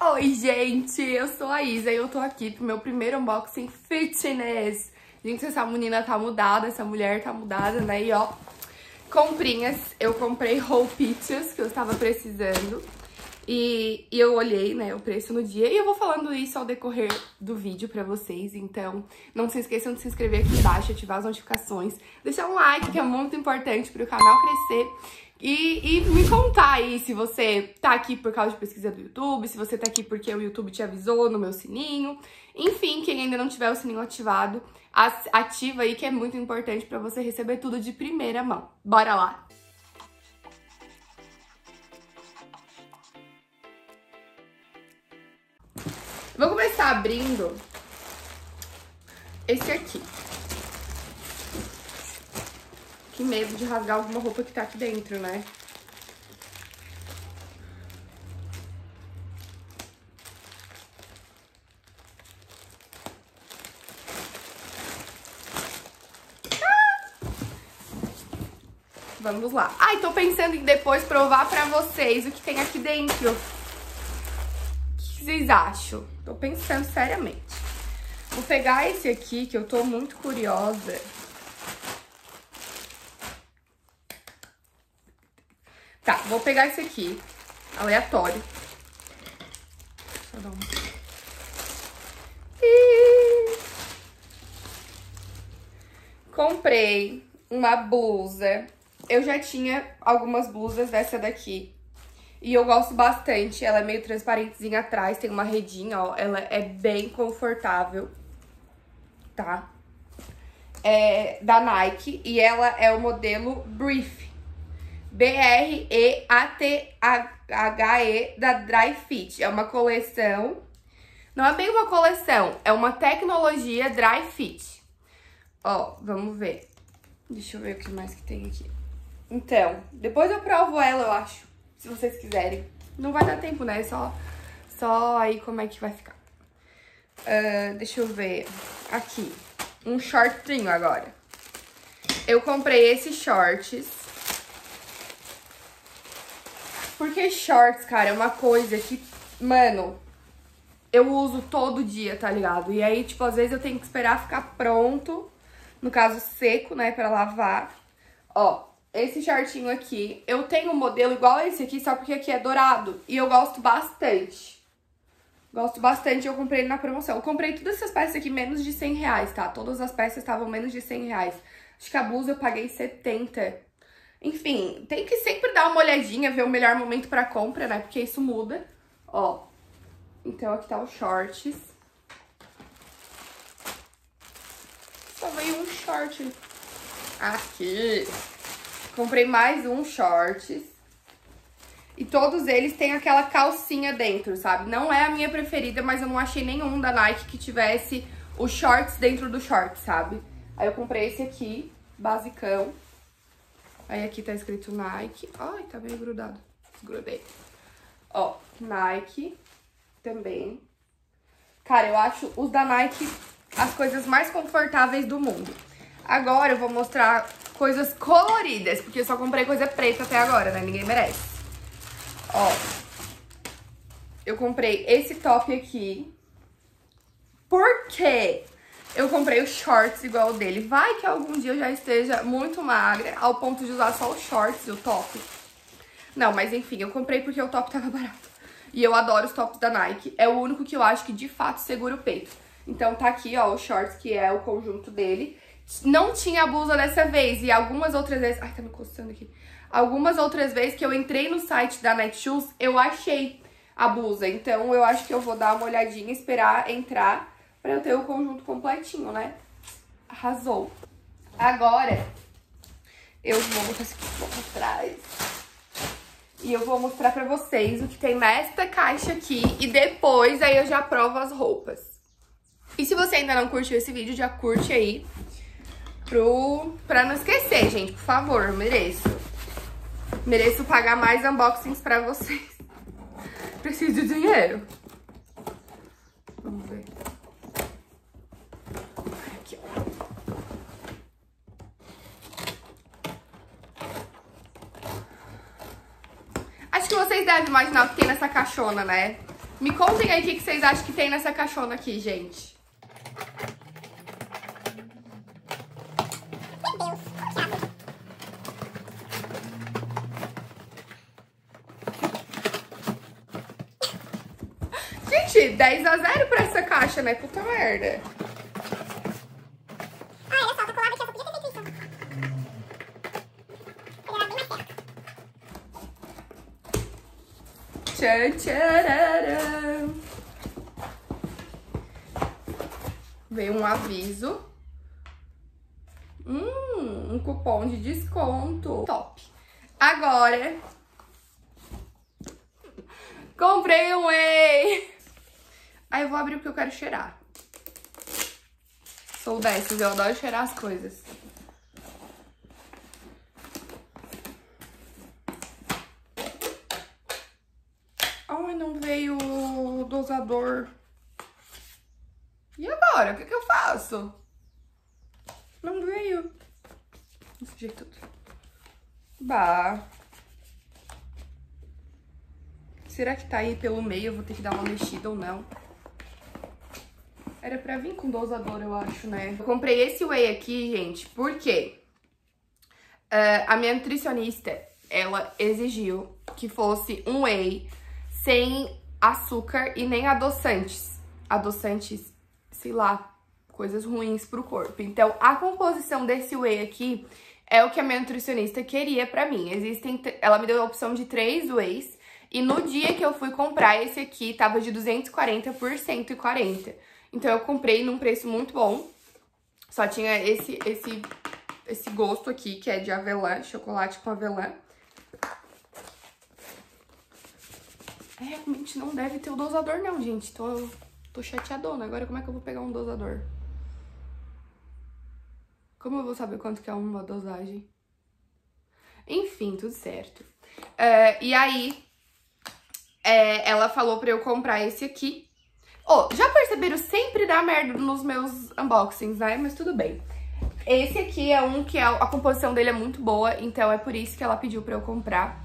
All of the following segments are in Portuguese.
Oi, gente, eu sou a Isa e eu tô aqui pro meu primeiro unboxing fitness. Gente, essa menina tá mudada, essa mulher tá mudada, né? E ó, comprinhas, eu comprei roupitas que eu estava precisando. E eu olhei, né, o preço no dia e eu vou falando isso ao decorrer do vídeo pra vocês. Então, não se esqueçam de se inscrever aqui embaixo, ativar as notificações, deixar um like, que é muito importante pro canal crescer. E me contar aí se você tá aqui por causa de pesquisa do YouTube, se você tá aqui porque o YouTube te avisou no meu sininho. Enfim, quem ainda não tiver o sininho ativado, ativa aí que é muito importante pra você receber tudo de primeira mão. Bora lá! Vou começar abrindo esse aqui. Que medo de rasgar alguma roupa que tá aqui dentro, né? Vamos lá. Ai, tô pensando em depois provar pra vocês o que tem aqui dentro. O que vocês acham? Tô pensando seriamente. Vou pegar esse aqui, que eu tô muito curiosa. Tá, vou pegar esse aqui, aleatório. Deixa eu dar Comprei uma blusa. Eu já tinha algumas blusas dessa daqui. E eu gosto bastante, ela é meio transparentezinha atrás, tem uma redinha, ó. Ela é bem confortável, tá? É da Nike e ela é o modelo Breathe. B-R-E-A-T-H-E da Dry Fit. É uma coleção, não é bem uma coleção, é uma tecnologia Dry Fit. Ó, vamos ver. Deixa eu ver o que mais que tem aqui. Então, depois eu provo ela, eu acho. Se vocês quiserem. Não vai dar tempo, né? Só aí como é que vai ficar. Deixa eu ver. Aqui. Um shortinho agora. Eu comprei esses shorts. Porque shorts, cara, é uma coisa que, mano, eu uso todo dia, tá ligado? E aí, tipo, às vezes eu tenho que esperar ficar pronto. No caso, seco, né, pra lavar. Ó. Esse shortinho aqui, eu tenho um modelo igual a esse aqui, só porque aqui é dourado. E eu gosto bastante. Gosto bastante, eu comprei ele na promoção. Eu comprei todas essas peças aqui menos de 100 reais, tá? Todas as peças estavam menos de 100 reais. Acho que a blusa eu paguei 70. Enfim, tem que sempre dar uma olhadinha, ver o melhor momento pra compra, né? Porque isso muda. Ó, então aqui tá os shorts. Só veio um short aqui. Comprei mais um shorts. E todos eles têm aquela calcinha dentro, sabe? Não é a minha preferida, mas eu não achei nenhum da Nike que tivesse os shorts dentro do short, sabe? Aí eu comprei esse aqui, basicão. Aí aqui tá escrito Nike. Ai, tá meio grudado. Desgrudei. Ó, Nike também. Cara, eu acho os da Nike as coisas mais confortáveis do mundo. Agora eu vou mostrar coisas coloridas, porque eu só comprei coisa preta até agora, né? Ninguém merece. Ó, eu comprei esse top aqui. Por quê? Eu comprei os shorts igual o dele. Vai que algum dia eu já esteja muito magra, ao ponto de usar só os shorts e o top. Não, mas enfim, eu comprei porque o top tava barato. E eu adoro os tops da Nike. É o único que eu acho que de fato segura o peito. Então tá aqui, ó, os shorts, que é o conjunto dele. Não tinha a blusa dessa vez e algumas outras vezes... Ai, tá me coçando aqui. Algumas outras vezes que eu entrei no site da Netshoes, eu achei a blusa. Então, eu acho que eu vou dar uma olhadinha, esperar entrar pra eu ter o conjunto completinho, né? Arrasou. Agora, eu vou botar esse aqui pra trás. E eu vou mostrar pra vocês o que tem nesta caixa aqui. E depois, aí eu já provo as roupas. E se você ainda não curtiu esse vídeo, já curte aí. Pra não esquecer, gente, por favor, eu mereço. Mereço pagar mais unboxings pra vocês. Preciso de dinheiro. Vamos ver. Aqui, ó. Acho que vocês devem imaginar o que tem nessa caixona, né? Me contem aí o que vocês acham que tem nessa caixona aqui, gente. Meu Deus, confiável. Gente, 10-0 pra essa caixa, né? Puta merda. Ah, olha só, tá colado aqui, eu só podia ter feito isso. Pegar bem mais perto. Tchan, tchararã. Veio um aviso. Um cupom de desconto. Top. Agora, comprei um whey. Aí eu vou abrir porque eu quero cheirar. Sou dessas, eu adoro cheirar as coisas. Ai, não veio o dosador. E agora? O que eu faço? Não veio. Desse jeito tudo. Bah. Será que tá aí pelo meio? Eu vou ter que dar uma mexida ou não? Era pra vir com dosador, eu acho, né? Eu comprei esse whey aqui, gente, porque a minha nutricionista, ela exigiu que fosse um whey sem açúcar e nem adoçantes. Adoçantes, sei lá, coisas ruins pro corpo. Então, a composição desse whey aqui é o que a minha nutricionista queria pra mim. Ela me deu a opção de 3 wheys. E no dia que eu fui comprar, esse aqui tava de 240 por 140. Então, eu comprei num preço muito bom. Só tinha esse gosto aqui, que é de avelã, chocolate com avelã. Realmente não deve ter o dosador não, gente. Tô chateadona. Agora, como é que eu vou pegar um dosador? Como eu vou saber quanto que é uma dosagem? Enfim, tudo certo. E aí, ela falou pra eu comprar esse aqui. Já perceberam? Sempre dá merda nos meus unboxings, né? Mas tudo bem. Esse aqui é um que a composição dele é muito boa, então é por isso que ela pediu pra eu comprar.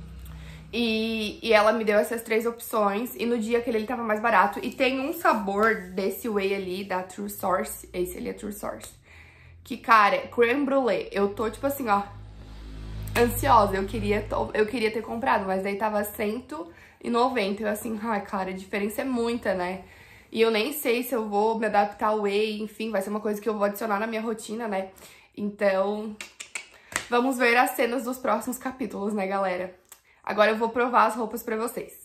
E ela me deu essas 3 opções, e no dia que ele tava mais barato. E tem um sabor desse whey ali, da True Source, esse ali é True Source, que, cara, creme brulee. Eu tô, tipo assim, ó, ansiosa. Eu queria ter comprado, mas daí tava 190. Eu assim, ai, cara, a diferença é muita, né? E eu nem sei se eu vou me adaptar ao whey, enfim, vai ser uma coisa que eu vou adicionar na minha rotina, né? Então, vamos ver as cenas dos próximos capítulos, né, galera? Agora eu vou provar as roupas pra vocês.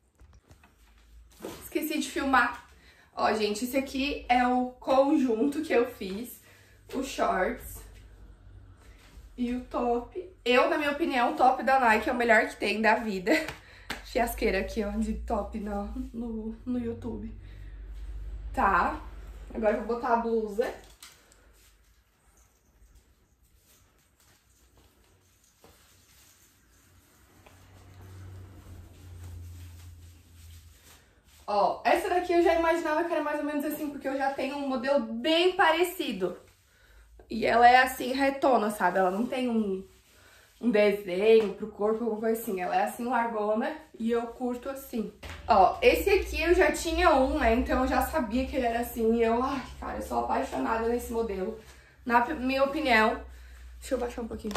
Esqueci de filmar. Ó, gente, esse aqui é o conjunto que eu fiz. Os shorts e o top. Na minha opinião, o top da Nike é o melhor que tem da vida. Fiasqueira aqui, ó, de top no YouTube. Tá. Agora eu vou botar a blusa. Ó, essa daqui eu já imaginava que era mais ou menos assim, porque eu já tenho um modelo bem parecido. E ela é assim, retona, sabe? Ela não tem um desenho pro corpo, alguma coisa assim. Ela é assim, largona, e eu curto assim. Ó, esse aqui eu já tinha um, né? Então eu já sabia que ele era assim. E eu, ai, cara, eu sou apaixonada nesse modelo. Na minha opinião... Deixa eu baixar um pouquinho.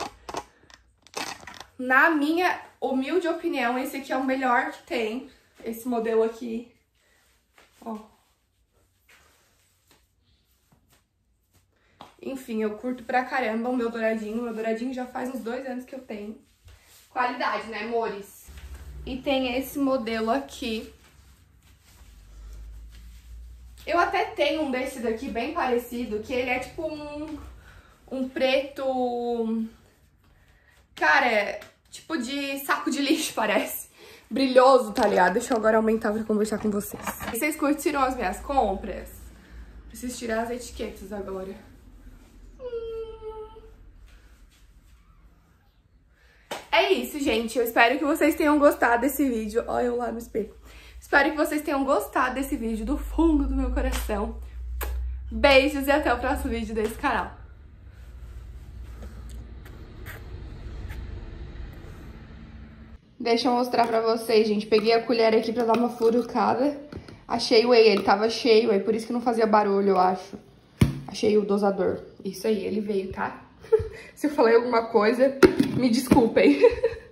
Na minha humilde opinião, esse aqui é o melhor que tem. Esse modelo aqui. Ó. Enfim, eu curto pra caramba o meu douradinho. O meu douradinho já faz uns 2 anos que eu tenho. Qualidade, né, amores? E tem esse modelo aqui. Eu até tenho um desse daqui bem parecido, que ele é tipo um preto... Cara, tipo de saco de lixo, parece. Brilhoso, tá ligado? Deixa eu agora aumentar pra conversar com vocês. Vocês curtiram as minhas compras? Preciso tirar as etiquetas agora. É isso, gente. Eu espero que vocês tenham gostado desse vídeo. Olha eu lá no espelho. Espero que vocês tenham gostado desse vídeo do fundo do meu coração. Beijos e até o próximo vídeo desse canal. Deixa eu mostrar pra vocês, gente. Peguei a colher aqui pra dar uma furucada. Achei o whey, ele tava cheio, aí por isso que não fazia barulho, eu acho. Achei o dosador. Isso aí, ele veio, tá? Se eu falei alguma coisa, me desculpem.